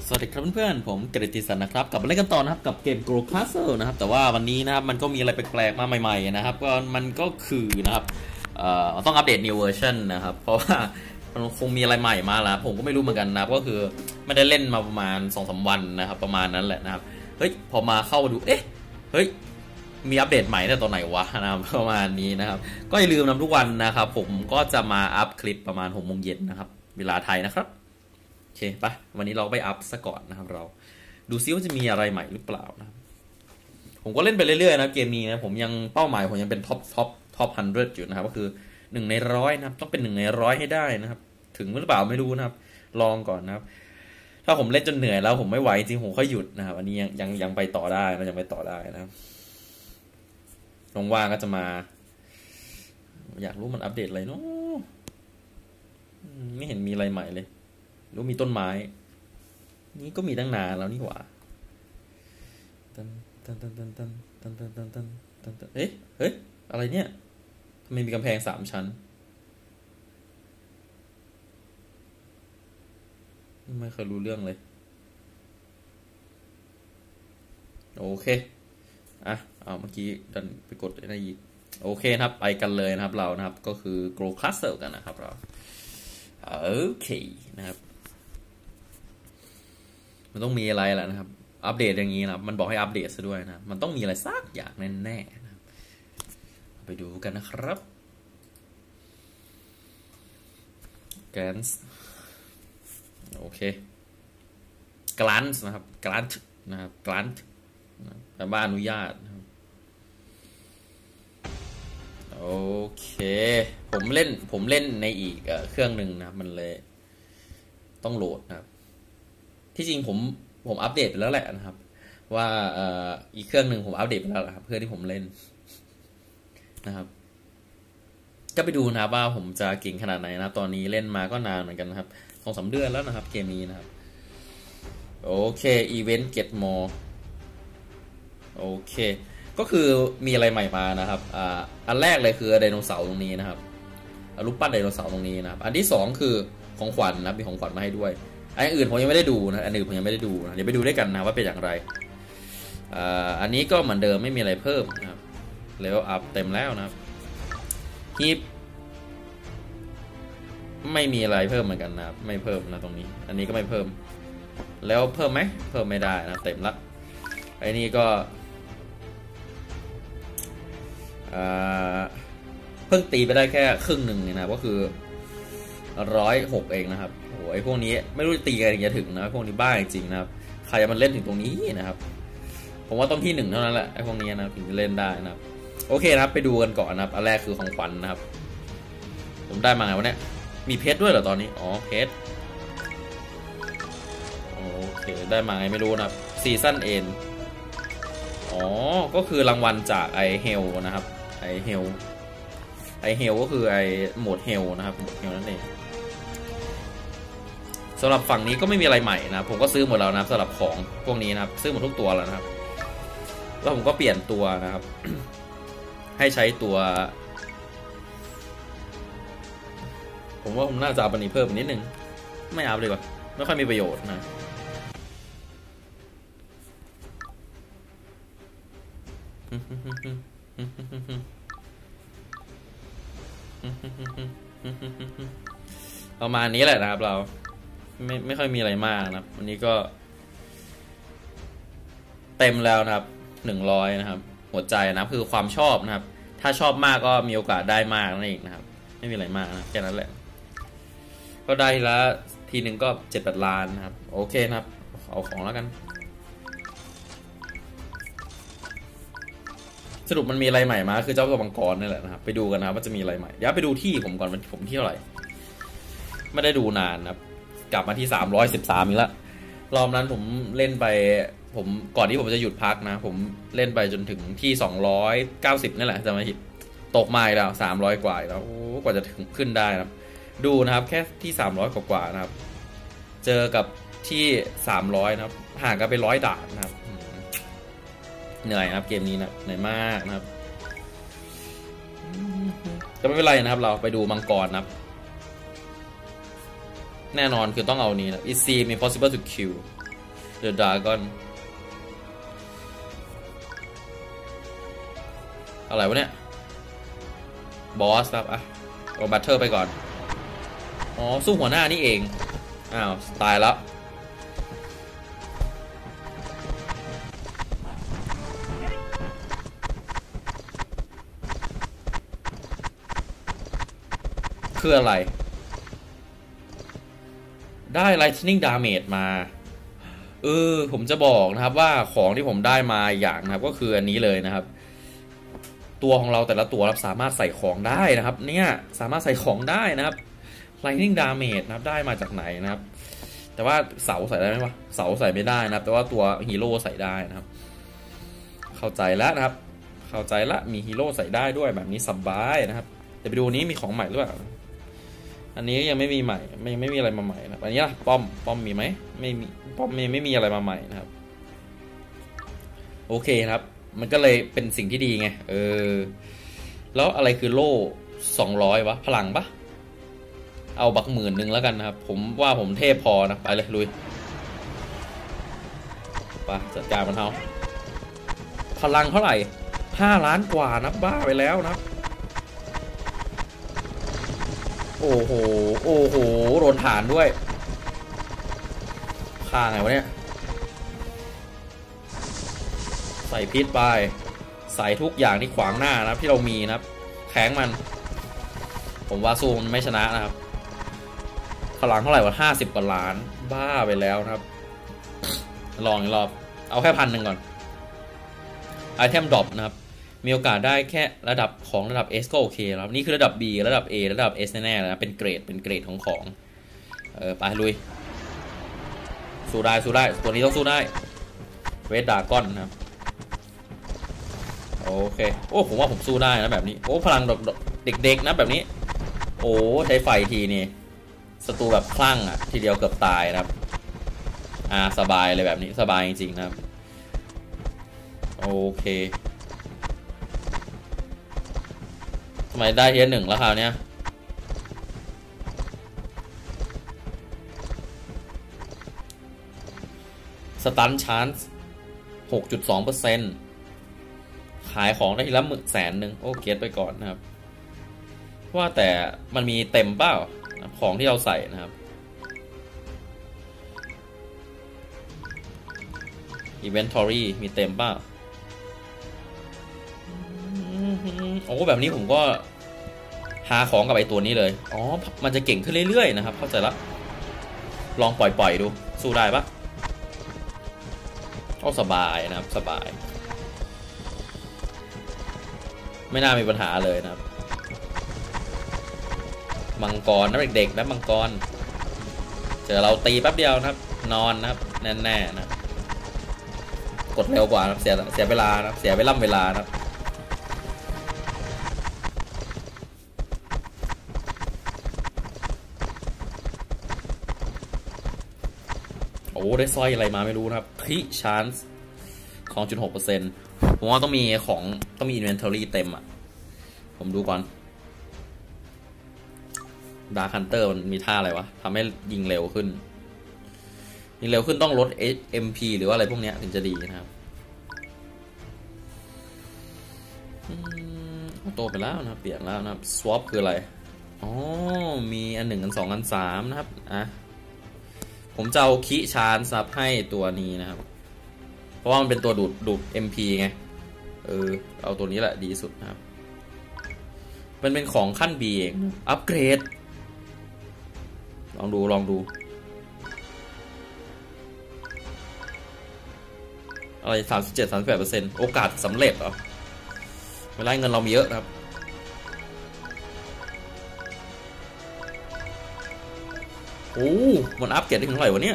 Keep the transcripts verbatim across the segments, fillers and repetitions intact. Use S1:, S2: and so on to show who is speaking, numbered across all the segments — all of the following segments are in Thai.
S1: สวัสดีครับเพื่อนๆผมกฤติสันนะครับกลับมาเล่นกันต่อนะครับกับเกม Grow Castle นะครับแต่ว่าวันนี้นะครับมันก็มีอะไรแปลกๆมาใหม่ๆนะครับก็มันก็คือนะครับเอ่อต้องอัปเดต new version นะครับเพราะว่ามันคงมีอะไรใหม่มาแล้วผมก็ไม่รู้เหมือนกันนะก็คือไม่ได้เล่นมาประมาณ สองถึงสาม วันนะครับประมาณนั้นแหละนะครับเฮ้ยพอมาเข้ามาดูเอ๊ะเฮ้ยมีอัปเดตใหม่แต่ตอนไหนวะนะครับประมาณนี้นะครับก็อย่าลืมนะทุกวันนะครับผมก็จะมาอัพคลิปประมาณ หกโมงเย็นนะครับเวลาไทยนะครับโอเคปะวันนี้เราไปอัพซะก่อนนะครับเราดูซิว่าจะมีอะไรใหม่หรือเปล่านะครับผมก็เล่นไปเรื่อยๆนะเกมนี้นะผมยังเป้าหมายผมยังเป็นท็อปท็อปท็อปฮันเดรดอยู่นะครับก็คือหนึ่งในร้อยนะครับต้องเป็นหนึ่งในร้อยให้ได้นะครับถึงหรือเปล่าไม่รู้นะครับลองก่อนนะครับถ้าผมเล่นจนเหนื่อยแล้วผมไม่ไหวจริงผมก็หยุดนะครับอันนี้ยังยังยังไปต่อได้นะยังไปต่อได้นะครับว่างๆก็จะมาอยากรู้มันอัปเดตอะไรเนาะไม่เห็นมีอะไรใหม่เลยรู้มีต้นไม้นี่ก็มีตั้งนานแล้วนี่หว่าตันตันตันตันตันตันตันตันตันตันตันเอ๊ะเฮ้ยอะไรเนี่ยทำไมมีกำแพงสามชั้นไม่เคยรู้เรื่องเลยโอเคอ่ะเอาเมื่อกี้ดันไปกดอะไรอีกโอเคนะครับไปกันเลยนะครับเรานะครับก็คือ Grow Castle กันนะครับเราโอเคนะครับมันต้องมีอะไรแหละนะครับอัปเดตอย่างนี้นะมันบอกให้อัปเดตซะด้วยนะมันต้องมีอะไรสักอย่างแน่ๆนะไปดูกันนะครับแกรนส์โอเคกลันส์นะครับกลันส์นะครับกลันส์แปลว่าอนุญาตนะครับโอเคผมเล่นผมเล่นในอีกเครื่องหนึ่งนะมันเลยต้องโหลดนะครับที่จริงผมผมอัปเดตไปแล้วแหละนะครับว่าอีกเครื่องหนึ่งผมอัปเดตไปแล้วครับเพื่อที่ผมเล่นนะครับก็ไปดูนะครับว่าผมจะเก่งขนาดไหนนะตอนนี้เล่นมาก็นานเหมือนกันนะครับสองสามเดือนแล้วนะครับเกมนี้นะครับโอเคอีเวนต์ get more โอเคก็คือมีอะไรใหม่มานะครับอ่าอันแรกเลยคือไดโนเสาร์ตรงนี้นะครับรูปปั้นไดโนเสาร์ตรงนี้นะครับอันที่สองคือของขวัญนะมีของขวัญมาให้ด้วยอันอื่นผมยังไม่ได้ดูนะอันอื่นผมยังไม่ได้ดูนะเดี๋ยวไปดูด้วยกันนะว่าเป็นอย่างไรอ่าอันนี้ก็เหมือนเดิมไม่มีอะไรเพิ่มนะครับเลเวลอัพเต็มแล้วนะครับฮีปไม่มีอะไรเพิ่มเหมือนกันนะครับไม่เพิ่มนะตรงนี้อันนี้ก็ไม่เพิ่มแล้วเพิ่มไหมเพิ่มไม่ได้นะเต็มละไอ้นี่ก็เพิ่งตีไปได้แค่ครึ่งหนึ่งนะก็คือร้อยหกเองนะครับโอ้ยพวกนี้ไม่รู้ตีกันจะถึงนะพวกนี้บ้าจริงๆนะครับใครมันเล่นถึงตรงนี้นะครับผมว่าต้องที่หนึ่งเท่านั้นแหละไอ้พวกนี้นะถึงจะเล่นได้นะครับโอเคนะครับไปดูกันก่อนนะครับอันแรกคือของขวัญ นะครับผมได้มาไงวะเนี่ยมีเพชรด้วยเหรอตอนนี้อ๋อเพชรโอเคได้มาไงไม่รู้นะครับซีซั่นเอ็นอ๋อก็คือรางวัลจากไอเฮลนะครับไอเฮลไอเฮลก็คือไอโหมดเฮลนะครับโหมดเฮลนั่นเองสำหรับฝั่งนี้ก็ไม่มีอะไรใหม่นะผมก็ซื้อหมดแล้วนะสำหรับของพวกนี้นะครับซื้อหมดทุกตัวแล้วนะครับแล้วผมก็เปลี่ยนตัวนะครับ ให้ใช้ตัวผมว่าผมน่าจะเอาปันนี้เพิ่มนิดนึงไม่เอาเลยว่ะไม่ค่อยมีประโยชน์นะประมาณนี้แหละนะครับเราไม่ไม่ค่อยมีอะไรมากนะครับวันนี้ก็เต็มแล้วนะครับหนึ่งร้อยนะครับหัวใจนะคือความชอบนะครับถ้าชอบมากก็มีโอกาสได้มากนั่นเองนะครับไม่มีอะไรมากนะแค่นั้นแหละก็ได้ทีละทีหนึ่งก็เจ็ดแปดล้านนะครับโอเคนะครับเอาของแล้วกันสรุปมันมีอะไรใหม่มาคือเจ้าตัวมังกรนี่แหละนะครับไปดูกันนะครับว่าจะมีอะไรใหม่เดี๋ยวไปดูที่ผมก่อนผมที่เท่าไหร่ไม่ได้ดูนานนะครับกลับมาที่สามร้อยสิบสามอีกแล้วรอบนั้นผมเล่นไปผมก่อนที่ผมจะหยุดพักนะผมเล่นไปจนถึงที่สองร้อยเก้าสิบนี่แหละจะมาหิดตกมาแล้วสามร้อยกว่าแล้วกว่าจะถึงขึ้นได้นะครับดูนะครับแค่ที่สามร้อยกว่าๆนะครับเจอกับที่สามร้อยนะครับห่างกันไปร้อยด่านนะครับเหนื่อยนะครับเกมนี้นะเหนื่อยมากนะครับจะไม่เป็นไรนะครับเราไปดูมังกรนะครับแน่นอนคือต้องเอานี้นะ it seems impossible to kill เดอะดราก้อนอะไรวะเนี่ยบอสครับอ่ะเอาบัตเทอร์ไปก่อนอ๋อสู้หัวหน้านี่เองอ้าวตายแล้วคืออะไรได้ Lightning Damage มาเออผมจะบอกนะครับว่าของที่ผมได้มาอย่างนะครับก็คืออันนี้เลยนะครับตัวของเราแต่ละตัวสามารถใส่ของได้นะครับเนี่ยสามารถใส่ของได้นะครับ Lightning Damage นะครับได้มาจากไหนนะครับแต่ว่าเสาใส่ได้ไหมวะเสาใส่ไม่ได้นะครับแต่ว่าตัวฮีโร่ใส่ได้นะครับเข้าใจแล้วนะครับเข้าใจละมีฮีโร่ใส่ได้ด้วยแบบนี้สบายนะครับแต่ไปดูนี้มีของใหม่หรือเปล่าอันนี้ยังไม่มีใหม่ไม่ไม่มีอะไรมาใหม่นะอันนี้ล่ะป้อมป้อมมีไหมไม่มีป้อมไม่ไม่มีอะไรมาใหม่นะครับโอเคครับมันก็เลยเป็นสิ่งที่ดีไงเออแล้วอะไรคือโล่สองร้อยวะพลังปะเอาบักหมื่นหนึ่งแล้วกันนะครับผมว่าผมเทพพอนะไปเลยลุยไปจัดการมันเท่าพลังเท่าไหร่ห้าล้านกว่านะบ้าไปแล้วนะโอ้โหโอ้โหโดนฐานด้วยฆ่าไงวะเนี่ยใส่พิษไปใส่ทุกอย่างที่ขวางหน้านะที่เรามีนะครับแข็งมันผมว่าสู้มันไม่ชนะนะครับพลังเท่าไหร่วะห้าสิบกว่าล้านบ้าไปแล้วนะครับลองอีกรอบเอาแค่พันหนึ่งก่อนไอเทมดรอปนะครับมีโอกาสได้แค่ระดับของระดับ S ก็โอเคแล้วนี่คือระดับ B ระดับ A ระดับ S แน่ๆนะเป็นเกรดเป็นเกรดของของเออไปลุยสู้ได้สู้ได้ตัวนี้ต้องสู้ได้เวทดากอนนะครับโอเคโอ้ผมว่าผมสู้ได้นะแบบนี้โอ้พลังเด็กๆนะแบบนี้โอ้ใช้ไฟทีนี่ศัตรูแบบคลั่งอ่ะทีเดียวเกือบตายนะครับอ่าสบายเลยแบบนี้สบายจริงๆนะครับโอเคทำไมได้เทียร์หนึ่งแล้วคราวเนี้ยสตันชาร์จ หกจุดสองเปอร์เซ็นต์ ขายของได้ทีละหมื่นแสนหนึ่งโอเคไปก่อนนะครับว่าแต่มันมีเต็มเปล่าของที่เราใส่นะครับ Inventory มีเต็มเปล่าโอ้แบบนี้ผมก็หาของกับไอตัวนี้เลยอ๋อมันจะเก่งขึ้นเรื่อยๆนะครับเข้าใจละลองปล่อยๆดูสู้ได้ปะก็สบายนะครับสบายไม่น่ามีปัญหาเลยนะครับมังกรนะเด็กๆนะมังกรเจอเราตีแป๊บเดียวนะครับนอนนะครับแน่ๆนะกดเร็วกว่าเสียเสียเวลานะเสียเวลาเวลานะโอ้ได้สร้อยอะไรมาไม่รู้นะครับพิชานส์ของ จุดหกเปอร์เซ็นต์ ผมว่าต้องมีของต้องมี inventory เต็มอ่ะผมดูก่อนดาร์คฮันเตอร์มันมีท่าอะไรวะทำให้ยิงเร็วขึ้นยิงเร็วขึ้นต้องลด เอ็ม พี หรือว่าอะไรพวกนี้ถึงจะดีนะครับออโต้ไปแล้วนะครับเปลี่ยนแล้วนะครับ swap คืออะไรอ๋อมีอันหนึ่งอันสองอันสามนะครับอ่ะผมจะเอาคิชานซับให้ตัวนี้นะครับเพราะว่ามันเป็นตัวดูดดูด เอ็ม พี ไงเออเอาตัวนี้แหละดีสุดนะครับมันเป็นของขั้น B เองอัปเกรดลองดูลองดูอะไรสามสิบเจ็ด สามสิบแปดเปอร์เซ็นต์โอกาสสำเร็จเหรอไม่ได้เงินเรามีเยอะครับโอ้มันอัปเกรดได้ถึงเท่าไหร่วะเนี่ย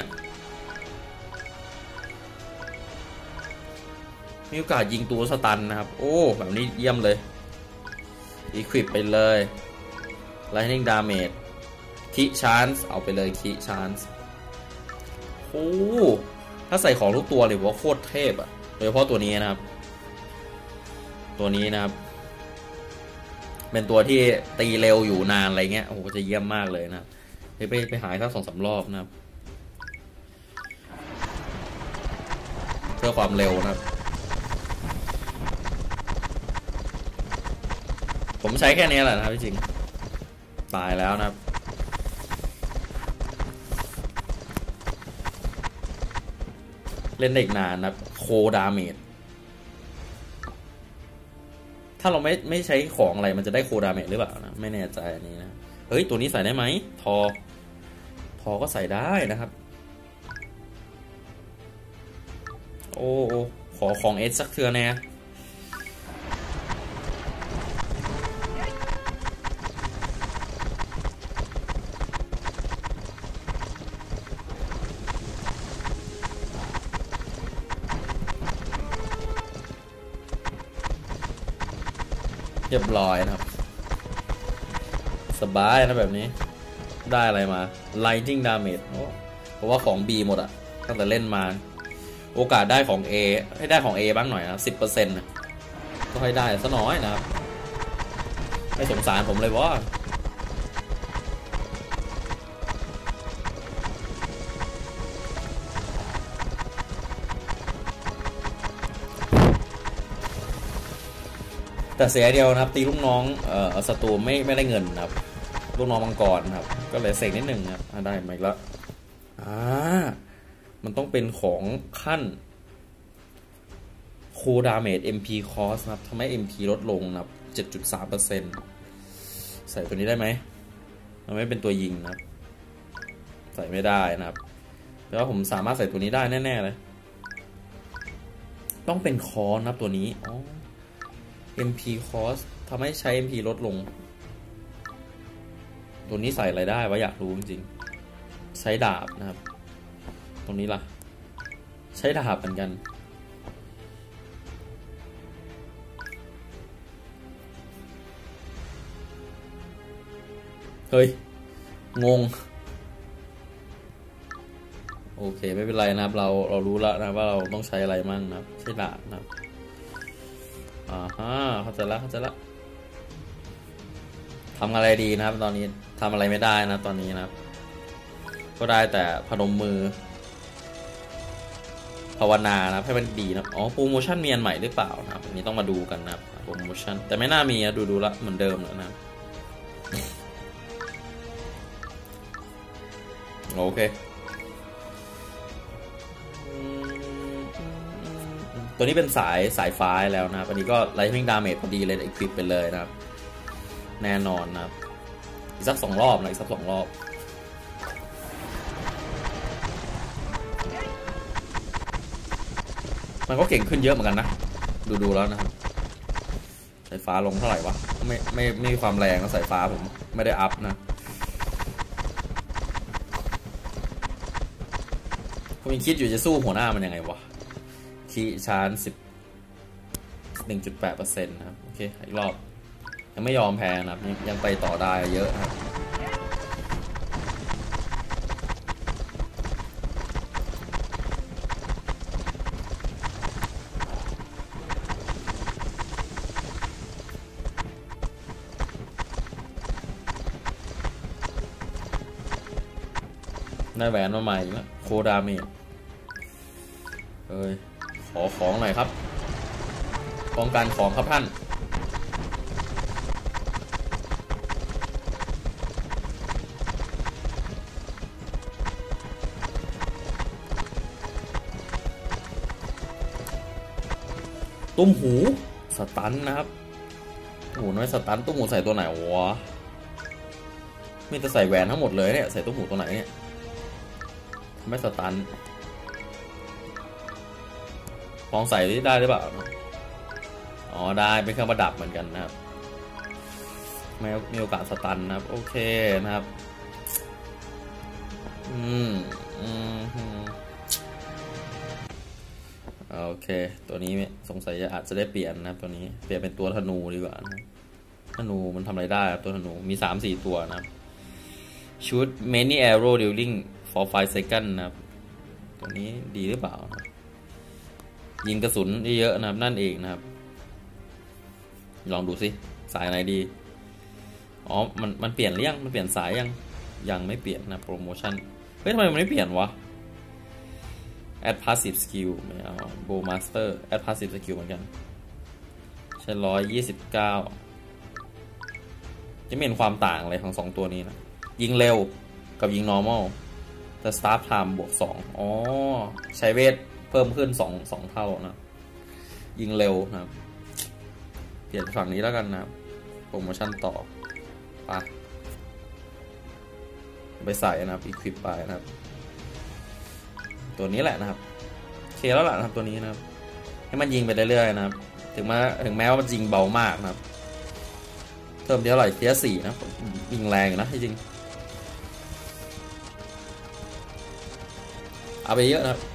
S1: มีโอกาสยิงตัวสตันนะครับโอ้แบบนี้เยี่ยมเลยอีควิปไปเลย Lightning Damage คิชานส์เอาไปเลยคิชานส์โอ้ถ้าใส่ของทุกตัวเลยว่าโคตรเทพอ่ะโดยเฉพาะตัวนี้นะครับตัวนี้นะครับเป็นตัวที่ตีเร็วอยู่นานอะไรเงี้ยโอ้โหจะเยี่ยมมากเลยนะครับไปไปหายสักสองสามรอบนะครับพื่อความเร็วนะครับผมใช้แค่นี้แหละนะครับจริงตายแล้วนะครับเล่นได้อีกนานนะครับโคดาเมจถ้าเราไม่ไม่ใช้ของอะไรมันจะได้โคดาเมจหรือเปล่านะไม่แน่ใจอันนี้นะเฮ้ยตัวนี้ใส่ได้ไหมทอทอก็ใส่ได้นะครับโอ้ขอของเอสสักเทือแน่เรียบร้อยนะครับสบายนะแบบนี้ได้อะไรมา Lightning Damage เพราะว่าของ B หมดอะตั้งแต่เล่นมาโอกาสได้ของ A ให้ได้ของ A บ้างหน่อยนะ สิบเปอร์เซ็นต์ นะก็ให้ได้ซะน้อยนะครับไม่สงสารผมเลยว่าแต่เสียเดียวนะครับตีลูกน้องเอ่อศัตรูไม่ไม่ได้เงินนะครับลูกน้องมังกรครับก็เลยเสกนิดหนึ่งครับได้ไหมละอ่ามันต้องเป็นของขั้นโคดาเมจ เอ็ม พี cost นะครับทำให้ เอ็ม พี ลดลงนะครับ เจ็ดจุดสามเปอร์เซ็นต์ ใส่ตัวนี้ได้ไหมมันไม่เป็นตัวยิงนะครับใส่ไม่ได้นะครับแต่ว่าผมสามารถใส่ตัวนี้ได้แน่ๆเลยต้องเป็นคอสนะครับตัวนี้อ๋อ เอ็ม พี cost ทำให้ใช้ เอ็ม พี ลดลงตัวนี้ใส่อะไรได้วะอยากรู้จริงๆใช้ดาบนะครับตรงนี้ล่ะใช้ดาบเหมือนกันเฮ้ยงงโอเคไม่เป็นไรนะครับเราเรารู้แล้วนะว่าเราต้องใช้อะไรมั่งนะครับใช้ดาบนะครับอ่าฮะเข้าใจละเข้าใจละทำอะไรดีนะครับตอนนี้ทำอะไรไม่ได้นะตอนนี้นะครับก็ได้แต่พนมมือภาวนานะให้มันดีนะอ๋อโปรโมชั่นมีอันใหม่หรือเปล่านะครับอันนี้ต้องมาดูกันนะครับโปรโมชั่นแต่ไม่น่ามีนะดูดูละเหมือนเดิมแล้วนะโอเคตัวนี้เป็นสายสายฟ้าแล้วนะวันนี้ก็ Lightning Damage พอดีเลยอีกคลิปไปเลยนะครับแน่นอนนะครับอีกสักสองรอบนะอีกสักสองรอบมันก็เก่งขึ้นเยอะเหมือนกันนะดูดูแล้วนะครับสายฟ้าลงเท่าไหร่วะไม่ไม่ไม่มีความแรงนะสายฟ้าผมไม่ได้อัพนะผมยังคิดอยู่จะสู้หัวหน้ามันยังไงวะคีชานสิบหนึ่งจุดแปดเปอร์เซ็นต์นะครับโอเคอีกรอบยังไม่ยอมแพ้นะครับยังไปต่อได้เยอะครับได้แหวนมาใหม่แล้วโคดาเมจเอ้ยขอของหน่อยครับป้องกันของครับท่านตุ้มหูสตันนะครับโอ้น้อยสตันตุ้มหูใส่ตัวไหนวะไม่จะใส่แหวนทั้งหมดเลยเนี่ยใส่ตุ้มหูตัวไหนเนี่ยไม่สตันลองใส่ได้หรือเปล่าอ๋อได้เป็นเครื่องประดับเหมือนกันนะครับไม่มีโอกาสสตันนะครับโอเคนะครับอืมอืมโอเคตัวนี้สงสัยจะอาจจะได้เปลี่ยนนะครับตัวนี้เปลี่ยนเป็นตัวธนูดีกว่านะธนูมันทำอะไรได้ตัวธนูมี สามสี่ ตัวนะครับ shoot many arrow during for five seconds นะครับตัวนี้ดีหรือเปล่ายิงกระสุนได้เยอะนะครับนั่นเองนะครับลองดูสิสายไหนดีอ๋อมันมันเปลี่ยนหรือยังมันเปลี่ยนสายยังยังไม่เปลี่ยนนะโปรโมชั่นเฮ้ยทำไมมันไม่เปลี่ยนวะ add passive skill ไม่เอา bow master add passive skill เหมือนกันใช้ร้อยยี่สิบเก้าจะไม่เห็นความต่างอะไรของสองตัวนี้นะยิงเร็วกับยิง normal แต่ start time บวกสองอ๋อใช้เวทเพิ่มขึ้นสอง สองเท่านะยิงเร็วนะครับเปลี่ยนฝั่งนี้แล้วกันนะครับโปรโมชั่นต่อไปไปใส่นะครับ equip ไปนะครับตัวนี้แหละนะครับโอเคแล้วล่ะนะครับตัวนี้นะครับให้มันยิงไปเรื่อยๆนะครับถึงแม้ถึงแม้ว่ามันยิงเบามากนะครับเพิ่มเท่าไหร่เทียร์สี่นะยิงแรงนะจริงเอาไปเยอะนะครับ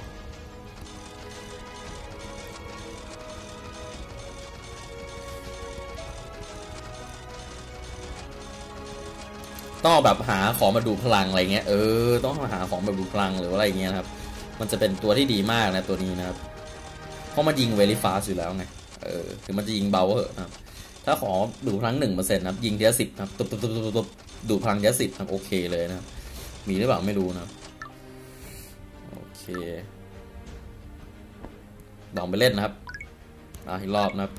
S1: ต้องแบบหาของมาดูพลังอะไรเงี้ยเออต้องหาของแบบดูพลังหรืออะไรเงี้ยนะครับมันจะเป็นตัวที่ดีมากนะตัวนี้นะครับเพราะมันยิงเวลิฟาสอยู่แล้วไงเออถึงมันจะยิงเบาเหอะนะครับถ้าขอดูพลังหนึ่งเปอร์เซ็นต์นะครับยิงเทียร์สิบนะครับตุบตุบตุบตุบตุบดูพลังเทียร์สิบนะครับโอเคเลยนะครับมีหรือเปล่าไม่รู้นะโอเคลองไปเล่นนะครับอ่ะอีกรอบนะครับ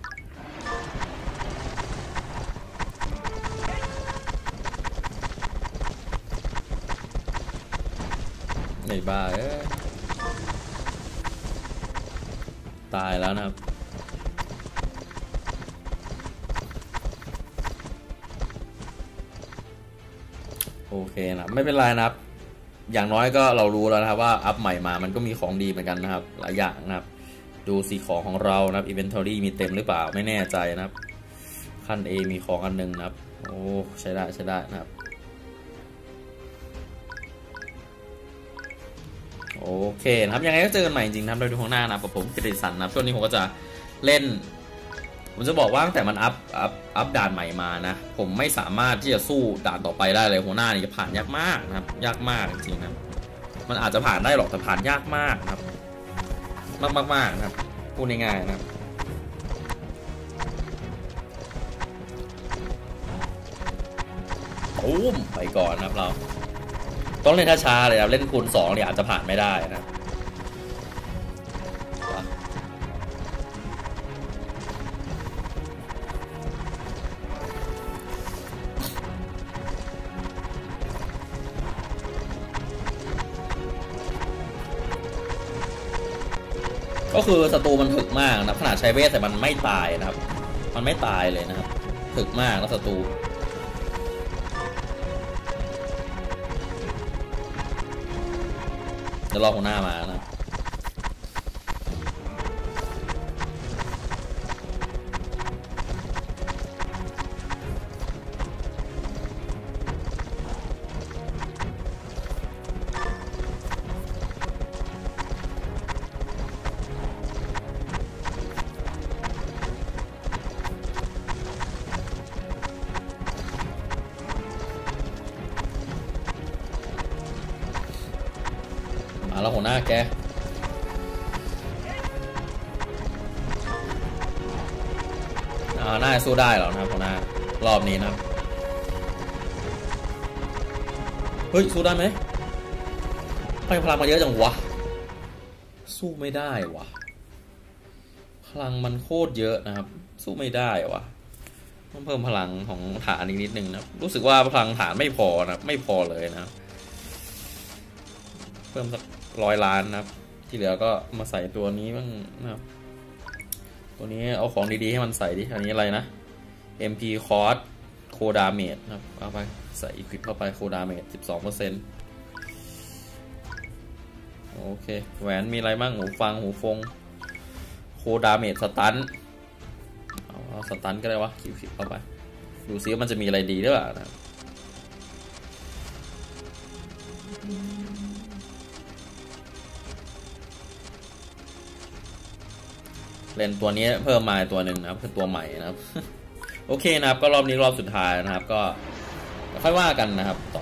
S1: ในบ้าเอ้ยตายแล้วนะครับโอเคนะไม่เป็นไรนะครับอย่างน้อยก็เรารู้แล้วนะครับว่าอัพใหม่มามันก็มีของดีเหมือนกันนะครับหลายอย่างนะครับดูสีของของเรานะครับ inventory มีเต็มหรือเปล่าไม่แน่ใจนะครับขั้น A มีของอันหนึ่งนะครับโอ้ใช้ได้ใช้ได้นะครับโอเคนะครับยังไงก็เจอกันใหม่จริงๆนะครับเราดูข้างหน้านะครับกับผมกิติสันนะครับช่วงนี้ผมก็จะเล่นผมจะบอกว่าตั้งแต่มันอัพอัพอัพด่านใหม่มานะผมไม่สามารถที่จะสู้ด่านต่อไปได้เลยหัวหน้านี่จะผ่านยากมากนะครับยากมากจริงๆนะมันอาจจะผ่านได้หรอกแต่ผ่านยากมากนะครับมากมากมากนะครับพูดง่ายๆนะครับตูมไปก่อนนะครับเราต้องเล่นช้าๆเลยครับเล่นคูณสองเนี่ยอาจจะผ่านไม่ได้นะก็คือศัตรูมันถึกมากนะขนาดใช้เวทแต่มันไม่ตายนะครับมันไม่ตายเลยนะครับถึกมากแล้วศัตรูเดี๋ยวรอหัวหน้ามานะแล้วหัวหน้าแกอ่าน่าจะสู้ได้หรอนะครับหัวหน้ารอบนี้นะครับเฮ้ยสู้ได้ไหมพลังมาเยอะจังวะสู้ไม่ได้วะพลังมันโคตรเยอะนะครับสู้ไม่ได้วะต้องเพิ่มพลังของฐานอีกนิดนึงนะรู้สึกว่าพลังฐานไม่พอนะไม่พอเลยนะเพิ่มสักร้อยล้านนะครับที่เหลือก็มาใส่ตัวนี้บ้างนะครับตัวนี้เอาของดีๆให้มันใส่ดิอันนี้อะไรนะ เอ็ม พี Cost Co Damage นะครับเอาไปใส่ Equip เข้าไป Co Damage สิบสองเปอร์เซ็นต์ โอเคแหวนมีอะไรบ้างหูฟังหูฟง Co Damage สตันเอาสตันก็ได้วะ Equip เข้าไปดูซิว่ามันจะมีอะไรดีหรือเปล่านะเล่นตัวนี้เพิ่มมาตัวหนึ่งนะครับคือตัวใหม่นะครับโอเคนะครับก็รอบนี้รอบสุดท้ายนะครับก็ค่อยว่ากันนะครับต่อ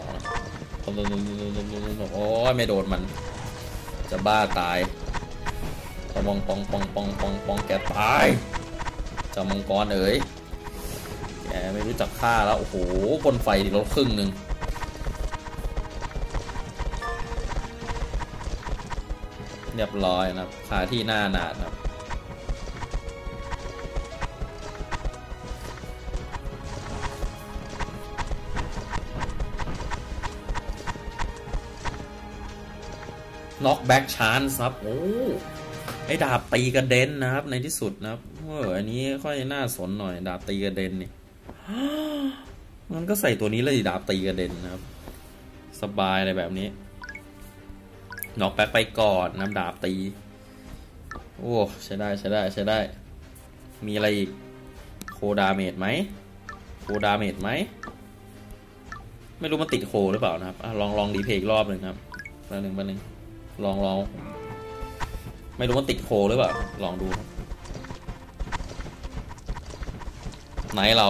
S1: โอ้ยไม่โดนมันจะบ้าตายปองปองปองปองปองปองแกตายจะมังกรเอ๋ยแกไม่รู้จักฆ่าแล้วโอ้โหบนไฟดิลดครึ่งหนึ่งเรียบร้อยนะครับคาที่หน้าหนาดครับน็อกแบ็กชานส์ครับโอ้ไอ้ดาบตีกระเด็นนะครับในที่สุดนะครับเอออันนี้ค่อยน่าสนหน่อยดาบตีกระเด็นนี่มันก็ใส่ตัวนี้เลยดาบตีกระเด็นนะครับสบายอะไรแบบนี้น็อกแบ็กไปก่อนน้ำดาบตีโอ้ใช้ได้ใช้ได้ใช้ได้มีอะไรอีกโคดาเมจไหมโคดาเมจไหมไม่รู้มันติดโคหรือเปล่านะครับลองลองรีเพย์อีกรอบหนึ่งครับแป๊บนึงแป๊บนึงลองลองไม่รู้มันติดโคหรือเปล่าลองดูครับไหนเรา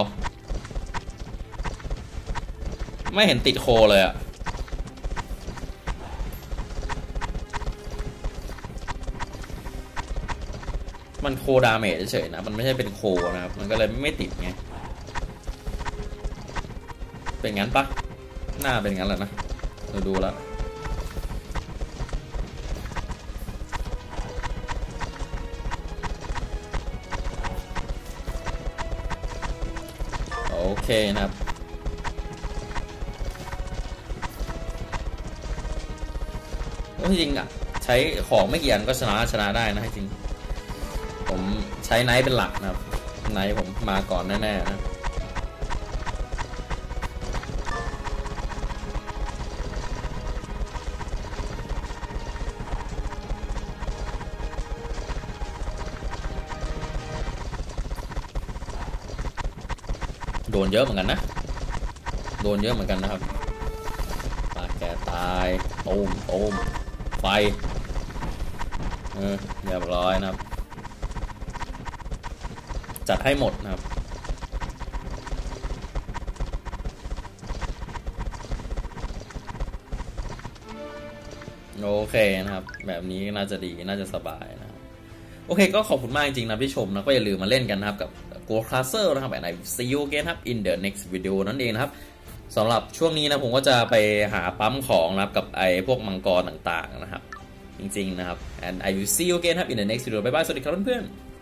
S1: ไม่เห็นติดโคเลยอะมันโคดาเมจเฉยๆนะมันไม่ใช่เป็นโคนะครับมันก็เลยไม่ติดไงเป็นงั้นปะหน้าเป็นงั้นแหละนะเราดูแล้วโอเคนะครับก็จริงอ่ะใช้ของไม่กี่อันก็ชนะชนะได้นะจริงผมใช้ไนท์เป็นหลักนะครับไนท์ผมมาก่อนแน่ๆนะโดนเยอะเหมือนกันนะโดนเยอะเหมือนกันนะครับปาแกตายตูมตูมไฟเออเรียบร้อยนะครับจัดให้หมดนะครับโอเคนะครับแบบนี้น่าจะดีน่าจะสบายนะครับโอเคก็ขอบคุณมากจริงๆนะที่ชมนะก็อย่าลืมมาเล่นกันนะครับกับ Gold Cluster นะครับแบบไหน See you again ครับ in the next video นั่นเองนะครับสำหรับช่วงนี้นะผมก็จะไปหาปั๊มของนะครับกับไอ้พวกมังกรต่างๆนะครับจริงๆนะครับ and I will see you again ครับ in the next video บ๊ายบายสวัสดีครับเพื่อนๆ